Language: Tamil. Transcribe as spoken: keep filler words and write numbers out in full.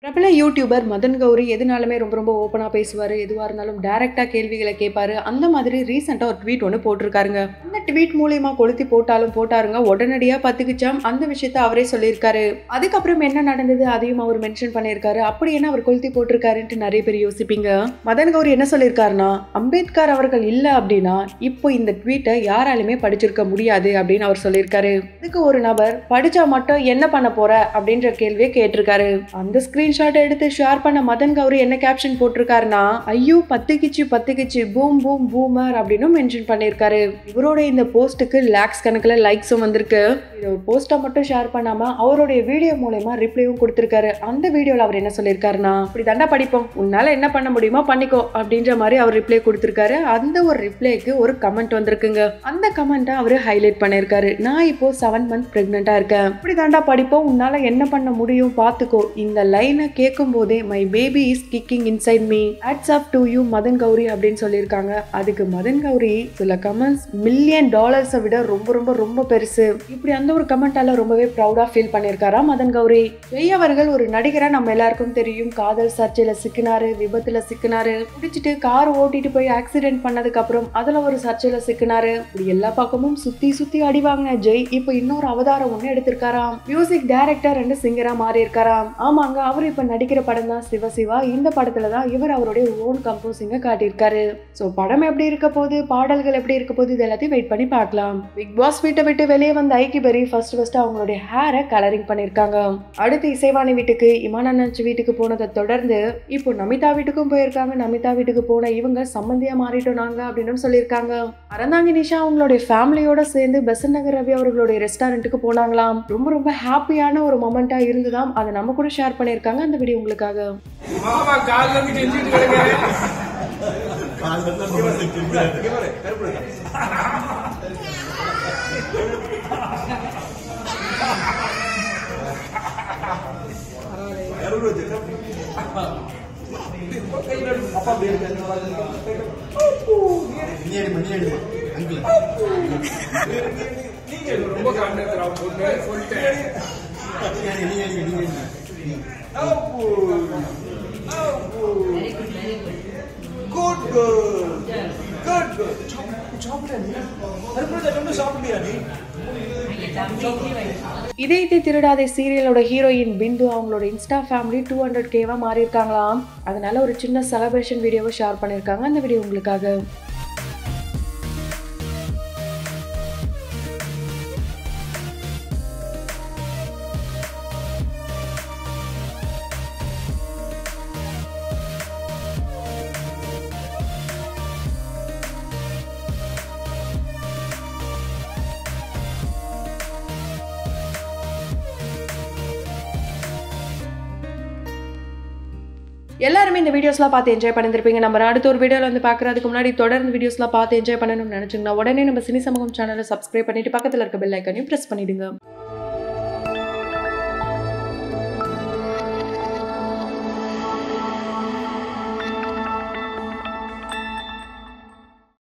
பிரபல யூடியூபர் மதன் கௌரி எதுனாலுமே ரொம்ப ரொம்ப ஓப்பனாக பேசுவார். எதுவாக இருந்தாலும் டைரெக்டாக கேள்விகளை கேட்பாரு. அந்த மாதிரி ரீசெண்டாக ஒரு ட்வீட் ஒன்று போட்டிருக்காருங்க. அந்த ட்வீட் மூலியமா கொளுத்தி போட்டாலும் போட்டாருங்க, உடனடியாக பத்துக்குச்சாம். அந்த விஷயத்த அவரே சொல்லியிருக்காரு. அதுக்கப்புறம் என்ன நடந்தது அதையும் அவர் மென்ஷன் பண்ணியிருக்காரு. அப்படி என்ன அவர் கொளுத்தி போட்டிருக்காருன்ட்டு நிறைய பேர் யோசிப்பீங்க. மதன் கௌரி என்ன சொல்லியிருக்காருன்னா, அம்பேத்கர் அவர்கள் இல்லை அப்படின்னா இப்போ இந்த ட்வீட்டை யாராலுமே படிச்சிருக்க முடியாது அப்படின்னு அவர் சொல்லியிருக்காரு. இதுக்கு ஒரு நபர் படிச்சா மட்டும் என்ன பண்ண போற அப்படின்ற கேள்வியை கேட்டிருக்காரு. அந்த ஸ்கிரீன் ஷாட் எடுத்து ஷேர் பண்ண மதன் கௌரி என்ன கேப்ஷன் போட்டிருக்காருன்னா, ஐயோ பத்துக்கிச்சு பத்துக்கிச்சு பூம் பூம் பூமர் அப்படின்னு மென்ஷன் பண்ணியிருக்காரு. இவரோட இந்த போஸ்ட்டுக்கு லேக்ஸ் கணக்கில் லைக்ஸும் வந்திருக்கு. இது ஒரு போஸ்ட்டை மட்டும் ஷேர் பண்ணாம அவருடைய வீடியோ மூலமா ரிப்ளையும் கொடுத்திருக்காரு. அந்த வீடியோல அவர் என்ன சொல்லியிருக்காருன்னா, இப்படி தாண்டா படிப்போம், உன்னால என்ன பண்ண முடியுமோ பண்ணிக்கோ அப்படின்ற மாதிரி அவர் ரிப்ளை கொடுத்திருக்காரு. அந்த ஒரு ரிப்ளைக்கு ஒரு கமெண்ட் வந்திருக்குங்க. அந்த கமெண்ட்டை அவர் ஹைலைட் பண்ணியிருக்காரு. நான் இப்போ செவன் மந்த் பிரெக்னெண்டா இருக்கேன், இப்படி தாண்டா படிப்போம், உன்னால என்ன பண்ண முடியும் பாத்துக்கோ. இந்த லைனை கேட்கும் போதே my baby is kicking inside me, hats off to you Madan Gowri அப்படின்னு சொல்லியிருக்காங்க. அதுக்கு மதன் கௌரி சில கமெண்ட்ஸ் மில்லியன் டாலர்ஸை விட ரொம்ப ரொம்ப ரொம்ப பெருசு. இப்படி அந்த ஒரு கமெண்டால ரொம்பவே ப்ரௌடா ஃபீல் பண்ணியிருக்காரா மதன் கௌரி. ஜெய் அவர்கள் ஒரு நடிகரா நம்ம எல்லாருக்கும் தெரியும். காதல் சர்ச்சையில சிக்கினாரு, விபத்துல சிக்கினாரு, குடிச்சிட்டு கார் ஓட்டிட்டு போய் ஆக்சிடென்ட் பண்ணதுக்கு அப்புறம் அதுல ஒரு சர்ச்சையில சிக்கினாரு. இப்படி எல்லா பக்கமும் சுத்தி சுத்தி அடி வாங்கின ஜெய் இப்போ இன்னொரு அவதாரம் ஒண்ணு எடுத்திருக்காராம். மியூசிக் டைரக்டர் அண்ட் சிங்கரா மாறி இருக்காராம். ஆமாங்க, அவர் இப்ப நடிக்கிற படம் தான் சிவ சிவா. இந்த படத்துல தான் இவர் அவருடைய ஓன் கம்போசிங்க காட்டியிருக்காரு. சோ படம் எப்படி இருக்க போகுது, பாடல்கள் எப்படி இருக்க போகுது, இது எல்லாத்தையும் வெயிட் பண்ணி பார்க்கலாம். பிக் பாஸ் வீட்டை விட்டு வெளியே வந்த ஐக்கி பெரி ஃபர்ஸ்ட் ஃபர்ஸ்ட் அவங்களுடைய ஹேரை கலரிங் பண்ணிருக்காங்க. அடுத்து இசைவாணி வீட்டுக்கு, இமானச்சு வீட்டுக்கு போனதை தொடர்ந்து இப்போ நமிதா வீட்டுக்கும் போயிருக்காங்க. நமிதா வீட்டுக்கு போன இவங்க சம்பந்தியா மாறிட்டோம் நாங்க அப்படின்னு சொல்லியிருக்காங்க. அறந்தாங்கி நிஷா அவங்களுடைய ஃபேமிலியோட சேர்ந்து பெசன்ட் நகர் ரவி அவர்களுடைய ரெஸ்டாரண்ட்டுக்கு போனாங்களாம். ரொம்ப ரொம்ப ஹாப்பியான ஒரு மொமெண்டா இருந்துதான். அதை நம்ம கூட ஷேர் பண்ணியிருக்காங்க. அந்த வீடியோ உங்களுக்காக. Good girl. Good girl. இதயத்தை திருடாதே சீரியலோட ஹீரோயின் பிந்து அவங்களோட இன்ஸ்டா ஃபேமிலி டூ ஹண்ட்ரட் கேவா மாறி இருக்காங்களாம். அதனால ஒரு சின்ன செலிப்ரேஷன் வீடியோவை ஷேர் பண்ணியிருக்காங்க. அந்த வீடியோ உங்களுக்காக. எல்லாருமே இந்த வீடியோஸ்லாம் பார்த்து என்ஜாய் பண்ணிருப்பீங்க. நம்ம அடுத்த ஒரு வீடியோவில் வந்து பார்க்குறதுக்கு முன்னாடி தொடர்ந்து வீடியோஸ்லாம் பார்த்து என்ஜாய் பண்ணணும்னு நினச்சிங்கன்னா உடனே நம்ம சினி சமூகம் சேனலை சப்ஸ்கிரைப் பண்ணிட்டு பக்கத்தில் இருக்க பெல் ஐக்கானையும் ப்ரெஸ் பண்ணிடுங்க.